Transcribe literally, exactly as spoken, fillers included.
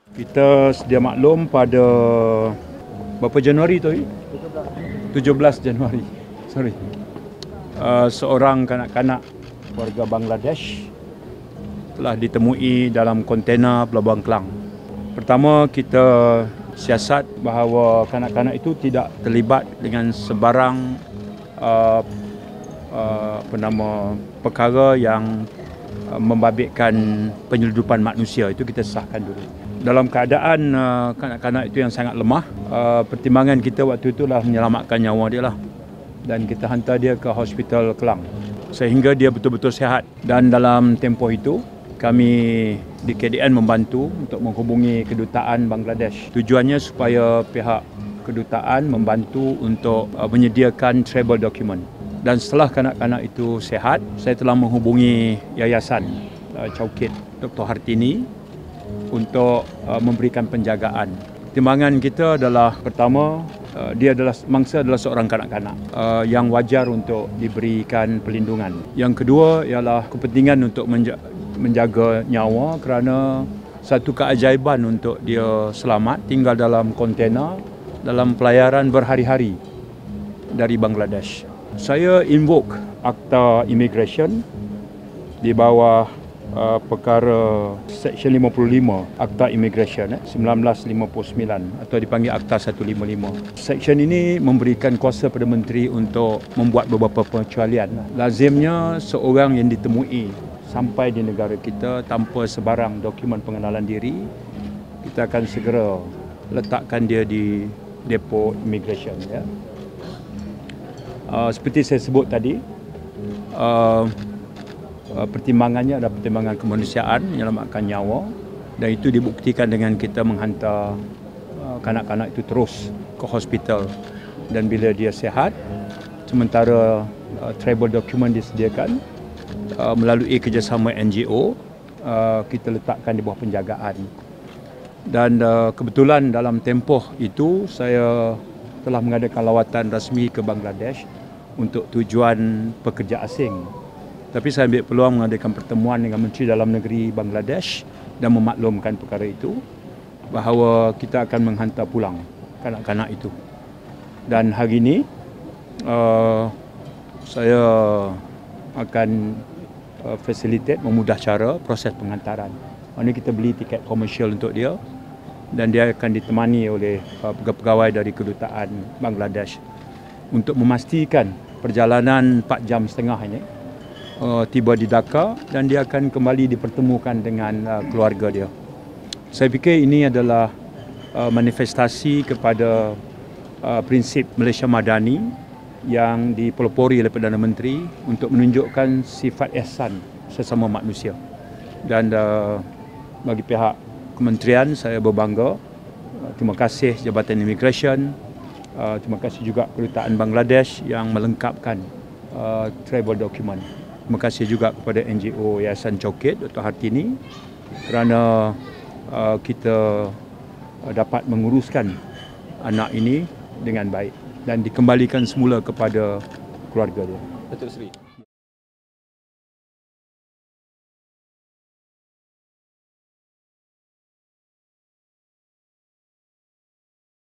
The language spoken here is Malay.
Kita sedia maklum pada berapa Januari tu? tujuh belas Januari. Sorry. Uh, seorang kanak-kanak warga Bangladesh telah ditemui dalam kontena Pelabuhan Klang. Pertama, kita siasat bahawa kanak-kanak itu tidak terlibat dengan sebarang uh, uh, apa nama perkara yang uh, membabitkan penyeludupan manusia. Itu kita sahkan dulu. Dalam keadaan uh, kanak-kanak itu yang sangat lemah, uh, pertimbangan kita waktu itulah menyelamatkan nyawa dia lah. Dan kita hantar dia ke Hospital Klang sehingga dia betul-betul sihat. Dan dalam tempoh itu kami di K D N membantu untuk menghubungi kedutaan Bangladesh. Tujuannya supaya pihak kedutaan membantu untuk uh, menyediakan travel document. Dan setelah kanak-kanak itu sihat, saya telah menghubungi Yayasan uh, Chowkit Doktor Hartini untuk uh, memberikan penjagaan. Timbangan kita adalah pertama, uh, dia adalah mangsa adalah seorang kanak-kanak uh, yang wajar untuk diberikan perlindungan. Yang kedua ialah kepentingan untuk menja- menjaga nyawa kerana satu keajaiban untuk dia selamat tinggal dalam kontena dalam pelayaran berhari-hari dari Bangladesh. Saya invoke Akta Immigration di bawah Uh, perkara Seksyen lima puluh lima Akta Immigration eh, seribu sembilan ratus lima puluh sembilan atau dipanggil Akta seratus lima puluh lima. Seksyen ini memberikan kuasa pada menteri untuk membuat beberapa pengecualian. Lazimnya seorang yang ditemui sampai di negara kita tanpa sebarang dokumen pengenalan diri, kita akan segera letakkan dia di depo immigration. Ya. Uh, seperti saya sebut tadi, uh, Uh, pertimbangannya adalah pertimbangan kemanusiaan, menyelamatkan nyawa, dan itu dibuktikan dengan kita menghantar uh, kanak-kanak itu terus ke hospital. Dan bila dia sihat, sementara uh, travel document disediakan uh, melalui kerjasama N G O, uh, kita letakkan di bawah penjagaan. Dan uh, kebetulan dalam tempoh itu saya telah mengadakan lawatan rasmi ke Bangladesh untuk tujuan pekerja asing. Tapi saya ambil peluang mengadakan pertemuan dengan Menteri Dalam Negeri Bangladesh dan memaklumkan perkara itu bahawa kita akan menghantar pulang kanak-kanak itu. Dan hari ini uh, saya akan uh, facilitate, memudah cara proses penghantaran. Ini kita beli tiket komersial untuk dia dan dia akan ditemani oleh uh, pegawai dari kedutaan Bangladesh untuk memastikan perjalanan empat jam setengah ini Uh, tiba di Dhaka dan dia akan kembali dipertemukan dengan uh, keluarga dia. Saya fikir ini adalah uh, manifestasi kepada uh, prinsip Malaysia Madani yang dipelopori oleh Perdana Menteri untuk menunjukkan sifat ihsan sesama manusia. Dan uh, bagi pihak kementerian saya berbangga. Uh, terima kasih Jabatan Immigration, uh, terima kasih juga Kedutaan Bangladesh yang melengkapkan uh, travel document. Terima kasih juga kepada N G O Yayasan Chowkit Doktor Hartini kerana uh, kita uh, dapat menguruskan anak ini dengan baik dan dikembalikan semula kepada keluarga dia. Datuk Seri.